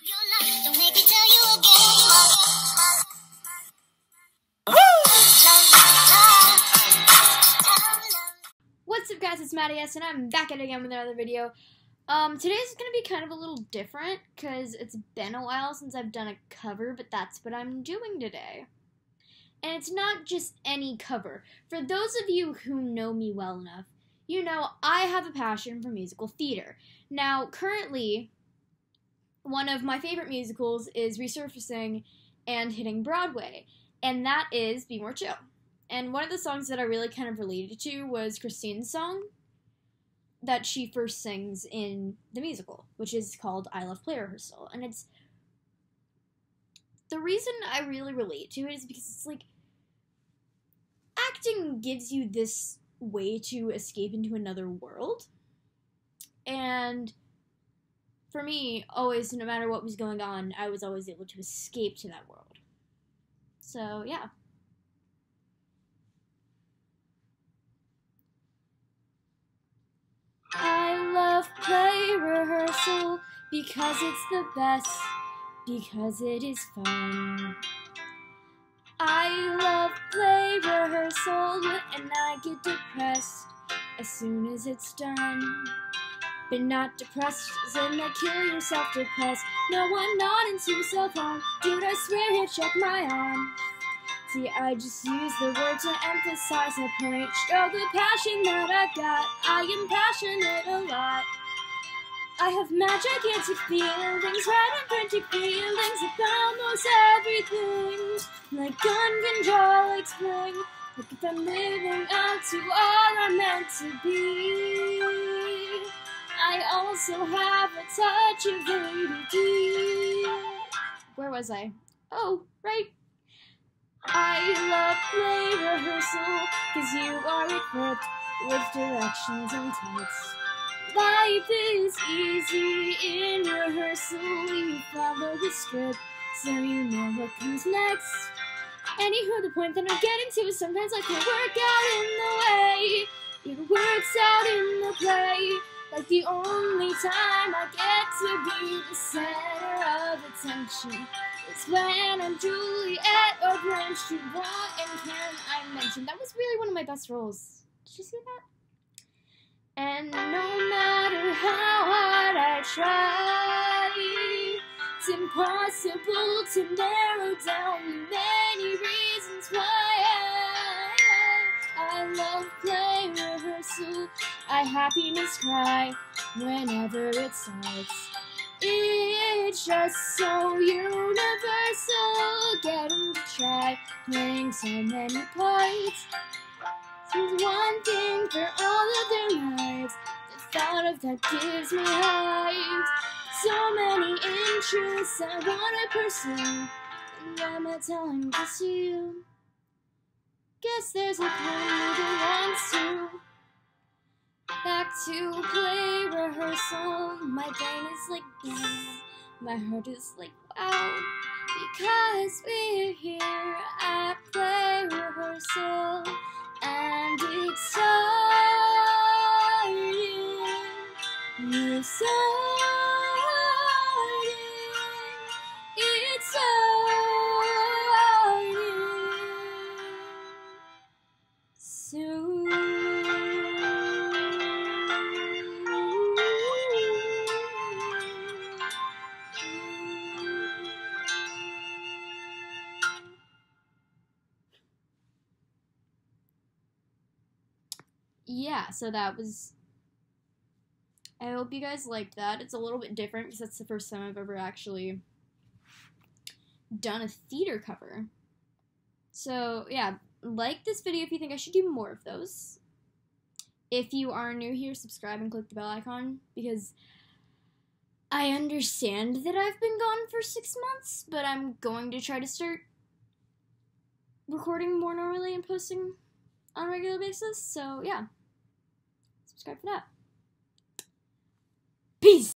Don't make me tell you again. What's up, guys? It's Madi, and I'm back at it again with another video. Today's gonna be kind of a little different because it's been a while since I've done a cover, but that's what I'm doing today. And it's not just any cover. For those of you who know me well enough, you know I have a passion for musical theater. Now, currently, one of my favorite musicals is resurfacing and hitting Broadway, and that is Be More Chill. And one of the songs that I really kind of related to was Christine's song that she first sings in the musical, which is called I Love Play Rehearsal. And it's the reason I really relate to it is because it's like acting gives you this way to escape into another world. And for me, always, no matter what was going on, I was always able to escape to that world. So, yeah. I love play rehearsal because it's the best, because it is fun. I love play rehearsal and I get depressed as soon as it's done. But not depressed as in the kill yourself depressed. No, I'm not into self-harm. Dude, I swear here, check my arm. See, I just use the word to emphasize a point. Show the passion that I got. I am passionate a lot. I have gigantic feelings, right and frantic feelings about almost everything. Like gun control, like spring. Like if I'm living up to all I'm meant to be. I also have a touch of ADD. Where was I? Oh, right. I love play rehearsal, cause you are equipped with directions and texts. Life is easy in rehearsal, you follow the script, so you know what comes next. Anywho, the point that I'm getting to is sometimes I can work out in the way. It works out in the play, like the only time I get to be the center of attention. It's when I'm Juliet or Blanche Dubois, and can I mention, that was really one of my best roles. Did you see that? And no matter how hard I try, it's impossible to narrow down the many reasons why I love play rehearsal. I happiness cry whenever it starts. It's just so universal, getting to try playing so many parts. Seems one thing for all of their lives. The thought of that gives me height. So many interests I wanna pursue, and why am I telling this to you? Guess there's a part that wants to. Back to play rehearsal. My brain is like bzzz. My heart is like wow. Because we're here at play rehearsal. And it's starting. You're starting. It's starting. Soon. Yeah, so that was, I hope you guys liked that. It's a little bit different because that's the first time I've ever actually done a theater cover. So, yeah, like this video if you think I should do more of those. If you are new here, subscribe and click the bell icon, because I understand that I've been gone for 6 months, but I'm going to try to start recording more normally and posting on a regular basis, so yeah. Subscribe for that. Peace!